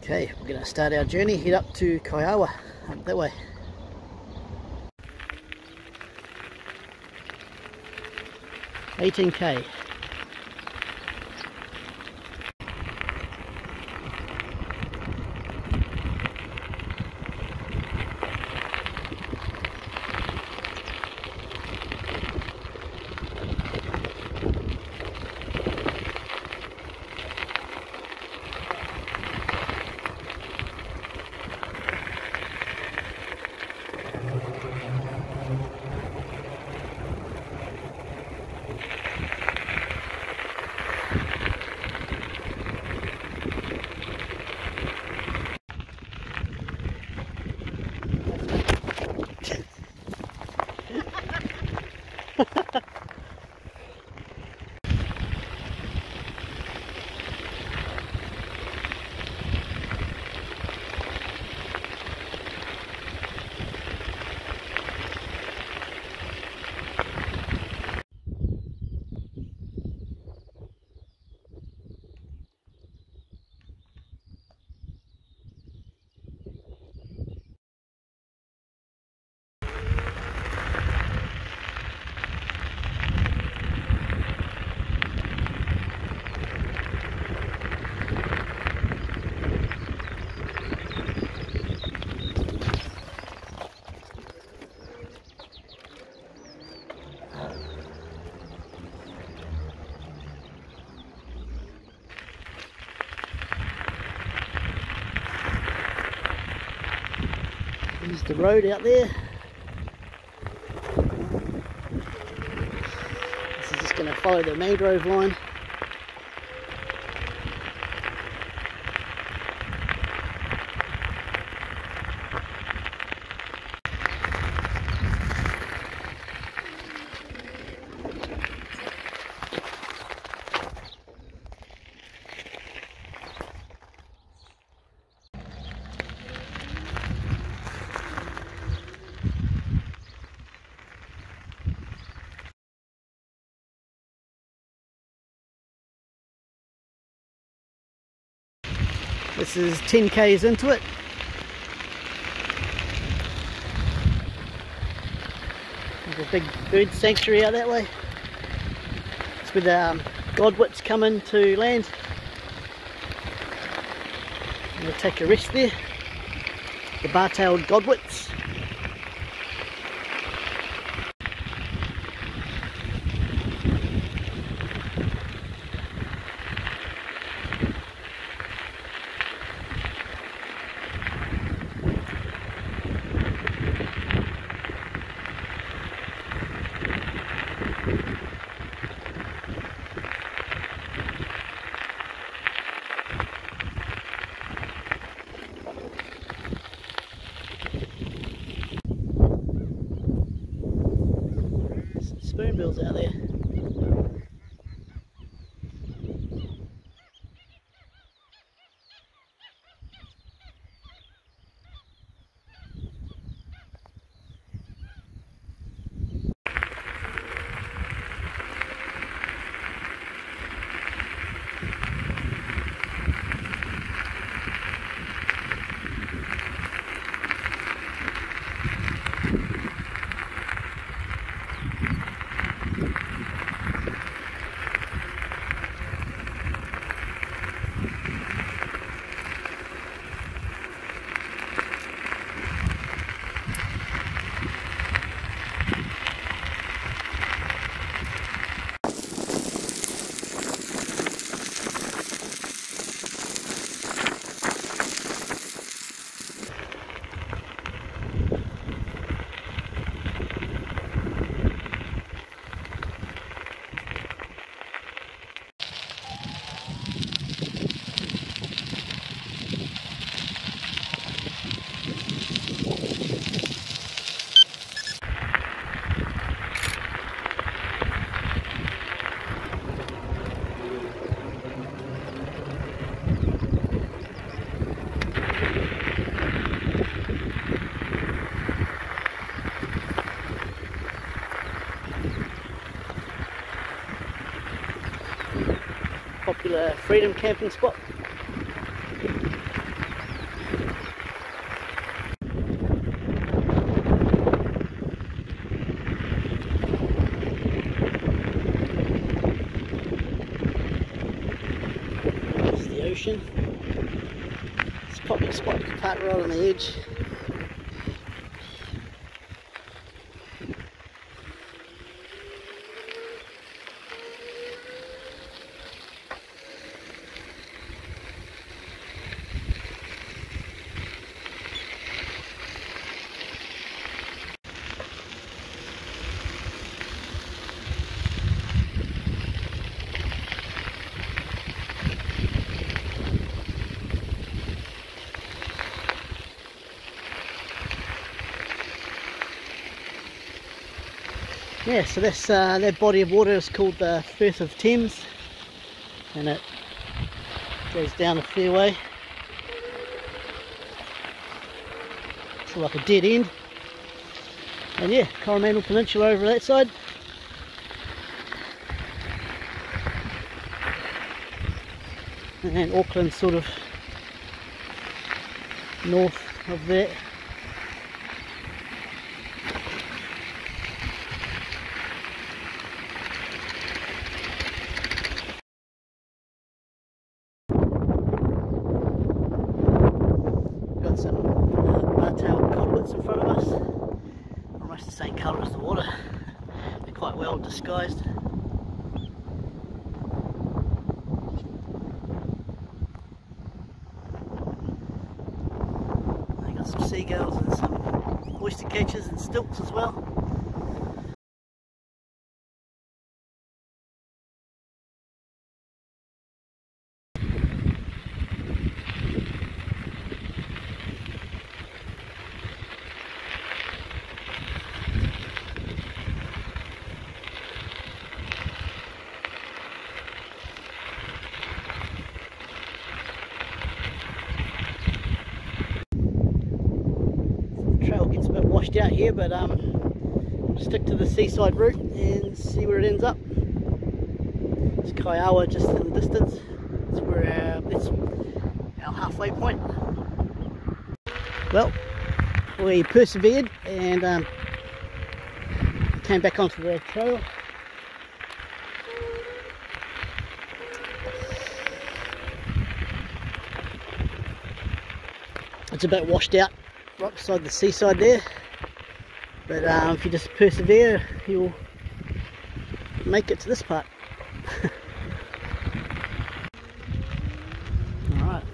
Okay, we're going to start our journey, head up to Kaiaua, up that way. $18K. There's the road out there. This is just going to follow the mangrove line. This is 10k's into it. There's a big bird sanctuary out that way. It's where the godwits come in to land. I'm going to take a rest there. The bar-tailed godwits. Spoonbills out there. Popular freedom camping spot. ocean. It's a popular spot to park right on the edge. Yeah, so this that body of water is called the Firth of Thames, and it goes down a fair way. It's like a dead end. And yeah, Coromandel Peninsula over that side. And then Auckland sort of north of that. Got some bar-tailed codlets in front of us, almost the same colour as the water. They're quite well disguised. They got some seagulls and some oyster catchers and stilts as well. Trail gets a bit washed out here, but stick to the seaside route and see where it ends up. It's Kaiaua just in the distance. That's our halfway point. Well, we persevered and came back onto the trail. It's a bit washed out right beside the seaside there, but if you just persevere, you'll make it to this part. Alright,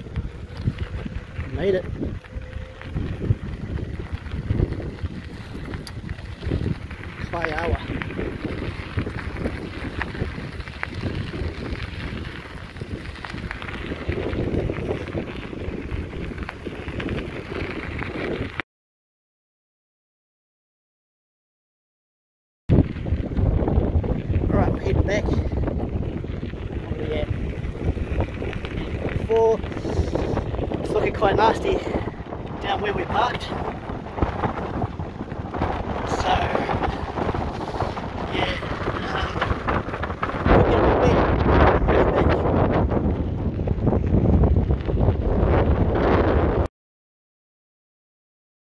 made it. Kaiaua. Alright, we're heading back. What are we at? 4. It's looking quite nasty down where we parked.